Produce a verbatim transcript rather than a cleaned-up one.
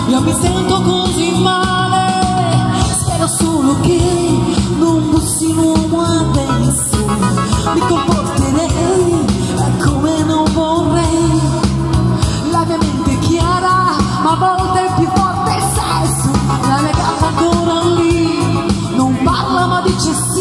Io mi sento così male, spero solo che non bussi l'uomo adesso. Mi comporterei come non vorrei. La mia mente è chiara, ma a volte è più forte il sesso. La mia gamba ancora lì, non parla ma dice sì.